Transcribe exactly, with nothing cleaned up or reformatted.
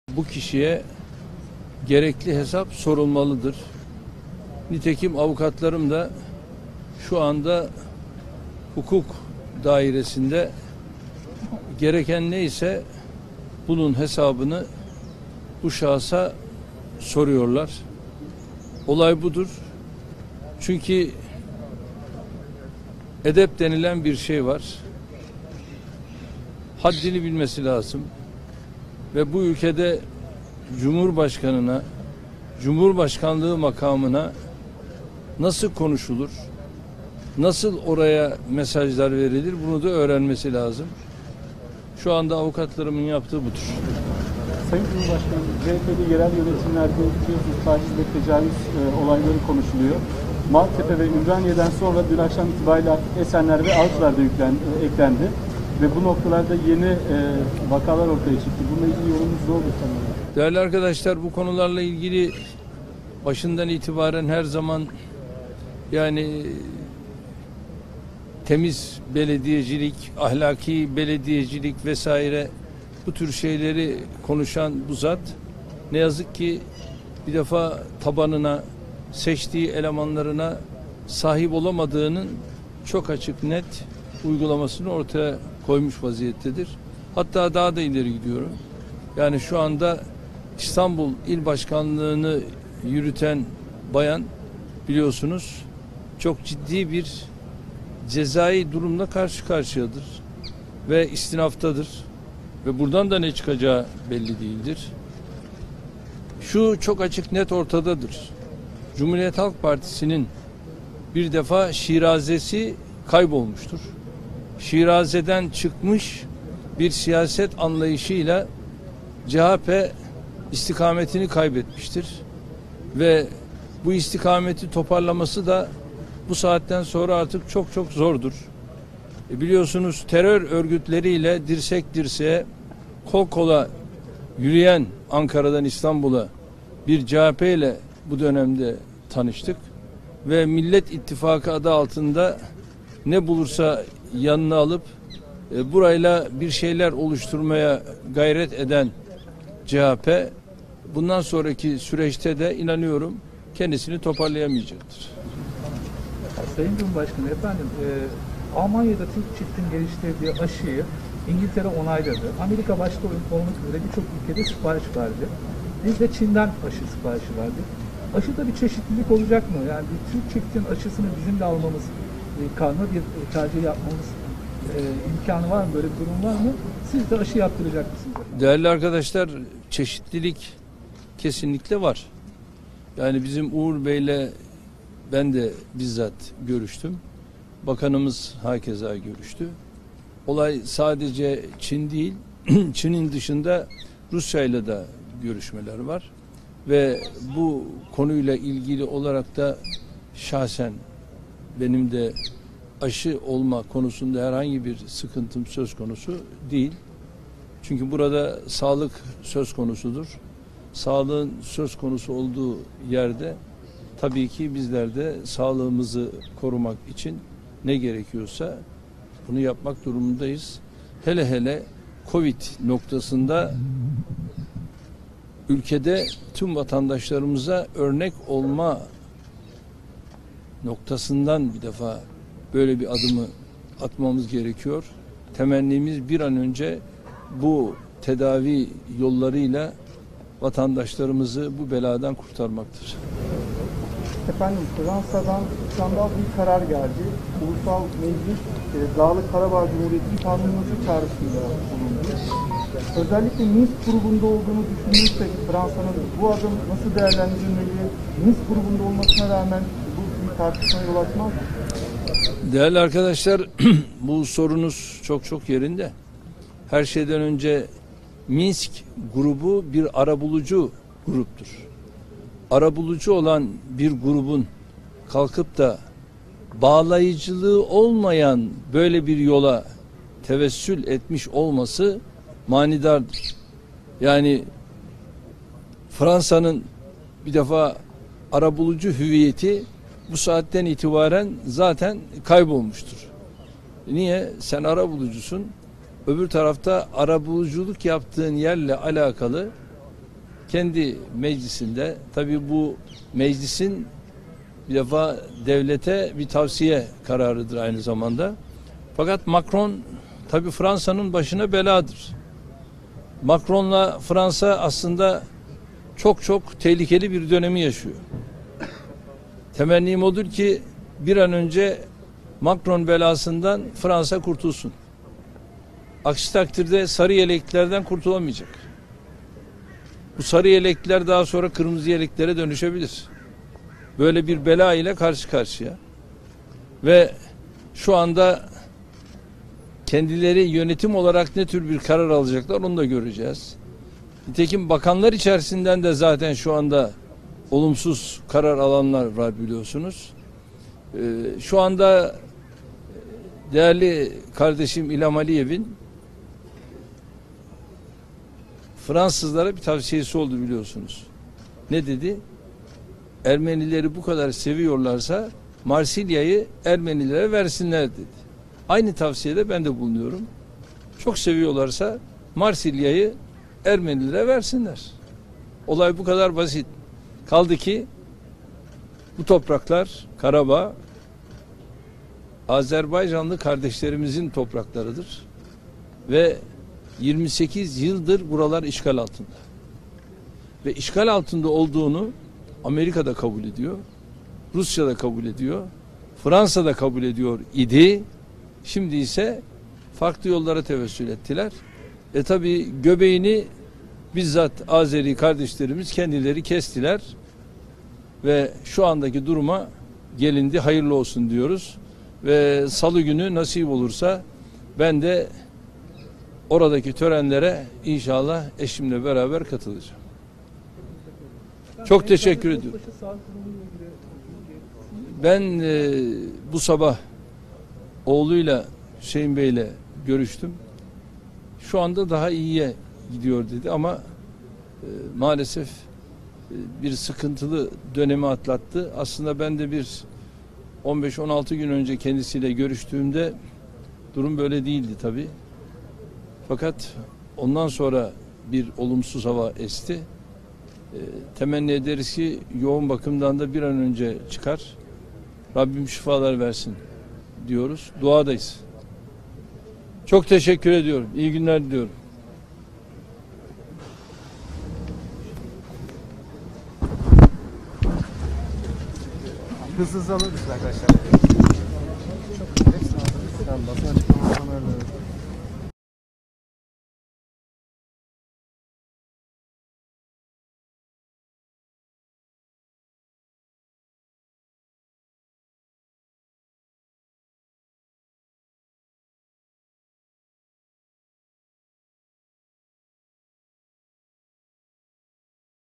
Bu kişiye gerekli hesap sorulmalıdır. Nitekim avukatlarım da şu anda hukuk dairesinde gereken neyse bunun hesabını bu şahsa soruyorlar. Olay budur. Çünkü edep denilen bir şey var. Haddini bilmesi lazım. Ve bu ülkede Cumhurbaşkanına, Cumhurbaşkanlığı makamına nasıl konuşulur, nasıl oraya mesajlar verilir, bunu da öğrenmesi lazım. Şu anda avukatlarımın yaptığı budur. Sayın Cumhurbaşkanı, C H P'li yerel yönetimlerde biliyorsunuz taciz ve tecavüz e, olayları konuşuluyor. Maltepe ve Ümraniye'den sonra dün akşam itibariyle artık Esenler ve Avcılar da yüklen, e, eklendi. Ve bu noktalarda yeni e, vakalar ortaya çıktı. Bununla ilgili yorumunuz ne olur sanırım? Değerli arkadaşlar, bu konularla ilgili başından itibaren her zaman yani temiz belediyecilik, ahlaki belediyecilik vesaire bu tür şeyleri konuşan bu zat ne yazık ki bir defa tabanına, seçtiği elemanlarına sahip olamadığının çok açık net uygulamasını ortaya koymuş vaziyettedir. Hatta daha da ileri gidiyorum. Yani şu anda İstanbul İl Başkanlığı'nı yürüten bayan biliyorsunuz çok ciddi bir cezai durumla karşı karşıyadır ve istinaftadır ve buradan da ne çıkacağı belli değildir. Şu çok açık net ortadadır. Cumhuriyet Halk Partisi'nin bir defa şirazesi kaybolmuştur. Şiraze'den çıkmış bir siyaset anlayışıyla C H P istikametini kaybetmiştir. Ve bu istikameti toparlaması da bu saatten sonra artık çok çok zordur. E biliyorsunuz terör örgütleriyle dirsek dirseğe, kol kola yürüyen Ankara'dan İstanbul'a bir C H P ile bu dönemde tanıştık. Ve Millet İttifakı adı altında ne bulursa yanına alıp e, burayla bir şeyler oluşturmaya gayret eden C H P bundan sonraki süreçte de inanıyorum kendisini toparlayamayacaktır. Sayın Cumhurbaşkanı efendim e, Almanya'da Türk çiftin geliştirdiği aşıyı İngiltere onayladı. Amerika başta olmak üzere birçok ülkede sipariş verdi. Biz de Çin'den aşı siparişi verdik. Aşıda bir çeşitlilik olacak mı? Yani bir Türk çiftin aşısını bizim de almamız, e, karma bir e, tercih yapmamız e, imkanı var mı? Böyle bir durum var mı? Siz de aşı yaptıracak mısınız? Değerli arkadaşlar, çeşitlilik kesinlikle var. Yani bizim Uğur Bey'le ben de bizzat görüştüm. Bakanımız hakeza görüştü. Olay sadece Çin değil, Çin'in dışında Rusya'yla da görüşmeler var. Ve bu konuyla ilgili olarak da şahsen benim de aşı olma konusunda herhangi bir sıkıntım söz konusu değil. Çünkü burada sağlık söz konusudur. Sağlığın söz konusu olduğu yerde tabii ki bizler de sağlığımızı korumak için ne gerekiyorsa bunu yapmak durumundayız. Hele hele Covid noktasında ülkede tüm vatandaşlarımıza örnek olma noktasından bir defa böyle bir adımı atmamız gerekiyor. Temennimiz bir an önce bu tedavi yollarıyla vatandaşlarımızı bu beladan kurtarmaktır. Efendim Fransa'dan skandal bir karar geldi. Ulusal Meclis e, Dağlık Karabağ Cumhuriyeti'nin tanınması çağrısında bulundu. Özellikle Minsk grubunda olduğunu düşünürsek Fransa'nın bu adım nasıl değerlendirilmeli? Minsk grubunda olmasına rağmen bu bir tartışmaya yol açmaz mı? Değerli arkadaşlar, bu sorunuz çok çok yerinde. Her şeyden önce Minsk grubu bir arabulucu gruptur. Arabulucu olan bir grubun kalkıp da bağlayıcılığı olmayan böyle bir yola tevessül etmiş olması manidardır. Yani Fransa'nın bir defa arabulucu hüviyeti bu saatten itibaren zaten kaybolmuştur. Niye? Sen arabulucusun. Öbür tarafta arabuluculuk yaptığın yerle alakalı kendi meclisinde, tabii bu meclisin bir defa devlete bir tavsiye kararıdır aynı zamanda. Fakat Macron tabii Fransa'nın başına beladır. Macron'la Fransa aslında çok çok tehlikeli bir dönemi yaşıyor. Temennim odur ki bir an önce Macron belasından Fransa kurtulsun. Aksi takdirde sarı yeleklerden kurtulamayacak. Bu sarı yelekler daha sonra kırmızı yeleklere dönüşebilir. Böyle bir bela ile karşı karşıya. Ve şu anda kendileri yönetim olarak ne tür bir karar alacaklar onu da göreceğiz. Nitekim bakanlar içerisinden de zaten şu anda olumsuz karar alanlar var biliyorsunuz. Ee, şu anda değerli kardeşim İlham Aliyev'in Fransızlara bir tavsiyesi oldu biliyorsunuz. Ne dedi? Ermenileri bu kadar seviyorlarsa Marsilya'yı Ermenilere versinler dedi. Aynı tavsiyede ben de bulunuyorum. Çok seviyorlarsa Marsilya'yı Ermenilere versinler. Olay bu kadar basit. Kaldı ki bu topraklar Karabağ Azerbaycanlı kardeşlerimizin topraklarıdır. Ve yirmi sekiz yıldır buralar işgal altında. Ve işgal altında olduğunu Amerika da kabul ediyor. Rusya da kabul ediyor. Fransa da kabul ediyor idi. Şimdi ise farklı yollara tevessül ettiler. E tabi göbeğini bizzat Azeri kardeşlerimiz kendileri kestiler. Ve şu andaki duruma gelindi. Hayırlı olsun diyoruz. Ve salı günü nasip olursa ben de oradaki törenlere inşallah eşimle beraber katılacağım. Çok teşekkür ediyorum. Ben e, bu sabah oğluyla Hüseyin Bey'le görüştüm. Şu anda daha iyiye gidiyor dedi ama e, maalesef e, bir sıkıntılı dönemi atlattı. Aslında ben de bir on beş on altı gün önce kendisiyle görüştüğümde durum böyle değildi tabii. Fakat ondan sonra bir olumsuz hava esti. E, temenni ederiz ki yoğun bakımdan da bir an önce çıkar. Rabbim şifalar versin diyoruz. Duadayız. Çok teşekkür ediyorum. İyi günler diliyorum. Hızlı hızlı alırız arkadaşlar. Hepsini alırız. Basın açıklamasını